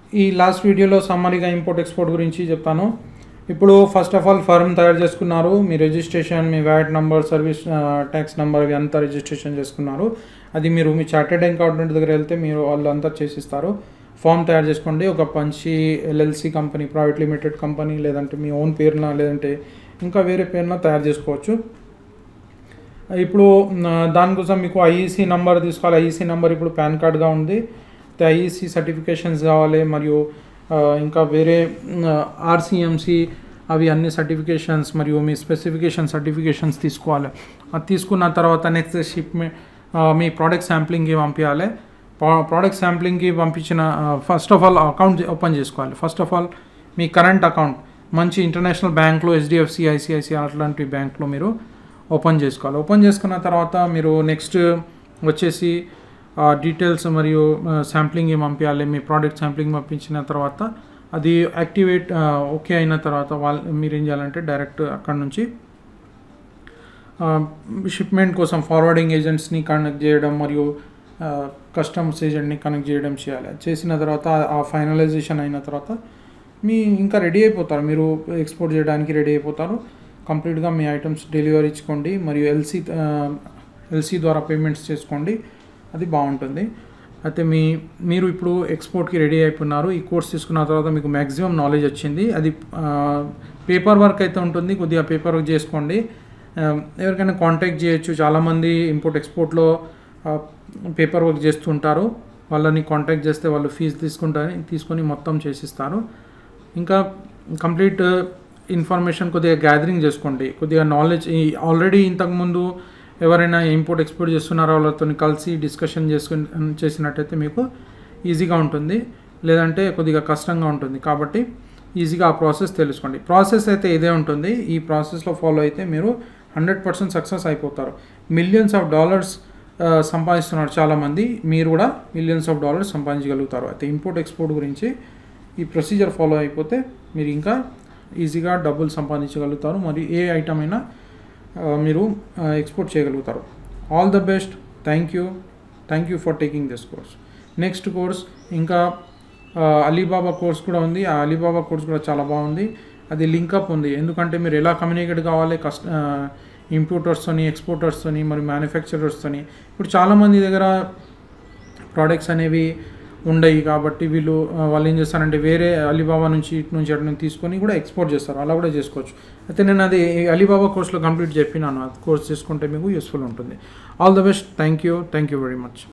ఈ లాస్ట్ వీడియోలో సమ్మరీగా import export గురించి చెప్తాను. ఇప్పుడు ఫస్ట్ ఆఫ్ ఆల్ ఫర్మ్ తయారు చేసుకున్నారు, మీ రిజిస్ట్రేషన్, మీ VAT number, service tax number ఇవి అంతా రిజిస్ట్రేషన్ చేసుకున్నారు. అది మీరు మీ చార్టెడ్ అకౌంటెంట్ దగ్గర వెళ్తే మీరు వాళ్ళంతా చేసిస్తారు. ఫామ్ తయారు చేసుకోండి. ఒక పంచి LLC company, private limited company, లేదంటే మీ ఓన్ పేరున, లేదంటే ఇంకా వేరే పేరున తయారు చేసుకోవచ్చు. ఇప్పుడు దానికోసం మీకు ఐఈసీ నెంబర్ తీసుకోవాలి. ఐఈసీ నెంబర్ ఇప్పుడు పాన్ కార్డ్గా ఉంది. ఐఈసీ సర్టిఫికేషన్స్ కావాలి, మరియు ఇంకా వేరే ఆర్సీఎంసీ అవి అన్ని సర్టిఫికేషన్స్ మరియు మీ సర్టిఫికేషన్స్ తీసుకోవాలి. అది తీసుకున్న తర్వాత నెక్స్ట్ మీ ప్రోడక్ట్ శాంప్లింగ్కి పంపించాలి. ప్రోడక్ట్ శాంప్లింగ్కి పంపించిన first of all account open చేసుకోవాలి. ఫస్ట్ ఆఫ్ ఆల్ మీ కరెంట్ అకౌంట్ మంచి ఇంటర్నేషనల్ బ్యాంక్లో, హెచ్డిఎఫ్సి, ఐసిఐసిఐ అట్లాంటి బ్యాంక్లో మీరు ఓపెన్ చేసుకోవాలి. ఓపెన్ చేసుకున్న తర్వాత మీరు నెక్స్ట్ వచ్చేసి డీటెయిల్స్ మరియు శాంప్లింగ్ పంపించాలి. మీ ప్రోడక్ట్ శాంప్లింగ్ పంపించిన తర్వాత అది యాక్టివేట్ ఓకే అయిన తర్వాత మీరు ఏం చేయాలంటే డైరెక్ట్ అక్కడ నుంచి షిప్మెంట్ కోసం ఫార్వర్డింగ్ ఏజెంట్స్ని కనెక్ట్ చేయడం మరియు కస్టమ్స్ ఏజెంట్ని కనెక్ట్ చేయడం చేయాలి. చేసిన తర్వాత ఆ ఫైనలైజేషన్ అయిన తర్వాత మీ ఇంకా రెడీ అయిపోతారు. మీరు ఎక్స్పోర్ట్ చేయడానికి రెడీ అయిపోతారు. కంప్లీట్గా మీ ఐటమ్స్ డెలివరీ ఇచ్చుకోండి మరియు ఎల్సీ ద్వారా పేమెంట్స్ చేసుకోండి. అది బాగుంటుంది. అయితే మీరు ఇప్పుడు ఎక్స్పోర్ట్కి రెడీ అయిపోయినారు. ఈ కోర్స్ తీసుకున్న తర్వాత మీకు మ్యాక్సిమం నాలెడ్జ్ వచ్చింది. అది పేపర్ వర్క్ అయితే ఉంటుంది, కొద్దిగా పేపర్ వర్క్ చేసుకోండి. ఎవరికైనా కాంటాక్ట్ చేయొచ్చు. చాలామంది ఇంపోర్ట్ ఎక్స్పోర్ట్లో పేపర్ వర్క్ చేస్తుంటారు. వాళ్ళని కాంటాక్ట్ చేస్తే వాళ్ళు ఫీజు తీసుకొని మొత్తం చేసిస్తారు. ఇంకా కంప్లీట్ ఇన్ఫర్మేషన్ కొద్దిగా గ్యాదరింగ్ చేసుకోండి. కొద్దిగా నాలెడ్జ్ ఆల్రెడీ ఇంతకుముందు ఎవరైనా ఇంపోర్ట్ ఎక్స్పోర్ట్ చేస్తున్నారో వాళ్ళతో కలిసి డిస్కషన్ చేసినట్టయితే మీకు ఈజీగా ఉంటుంది, లేదంటే కొద్దిగా కష్టంగా ఉంటుంది. కాబట్టి ఈజీగా ఆ ప్రాసెస్ తెలుసుకోండి. ప్రాసెస్ అయితే ఇదే ఉంటుంది. ఈ ప్రాసెస్లో ఫాలో అయితే మీరు 100% సక్సెస్ అయిపోతారు. మిలియన్స్ ఆఫ్ డాలర్స్ సంపాదిస్తున్నారు చాలామంది. మీరు కూడా మిలియన్స్ ఆఫ్ డాలర్స్ సంపాదించగలుగుతారు. అయితే ఇంపోర్ట్ ఎక్స్పోర్ట్ గురించి ఈ ప్రొసీజర్ ఫాలో అయిపోతే మీరు ఇంకా ఈజీగా డబ్బులు సంపాదించగలుగుతారు. మరియు ఏ ఐటమ్ అయినా మీరు ఎక్స్పోర్ట్ చేయగలుగుతారు. All the best. Thank you for taking this course. Next course ఇంకా అలీబాబా కోర్స్ కూడా ఉంది. ఆ అలీబాబా కోర్స్ కూడా చాలా బాగుంది. అది లింకప్ ఉంది. ఎందుకంటే మీరు ఎలా కమ్యూనికేట్ కావాలి ఇంపోర్టర్స్తోని, ఎక్స్పోర్టర్స్తోని మరియు మ్యానుఫ్యాక్చరర్స్తోని. ఇప్పుడు చాలామంది దగ్గర ప్రోడక్ట్స్ అనేవి ఉండయి కాబట్టి వాళ్ళు ఏం చేస్తారంటే వేరే అలీబాబా నుంచి ఇటు నుంచి అటు నుంచి తీసుకొని కూడా ఎక్స్పోర్ట్ చేస్తారు. అలా కూడా చేసుకోవచ్చు. అయితే నేను అది అలీబాబా కోర్స్లో కంప్లీట్ చెప్పినాను. అది కోర్స్ చేసుకుంటే మీకు యూస్ఫుల్ ఉంటుంది. All the best. Thank you very much.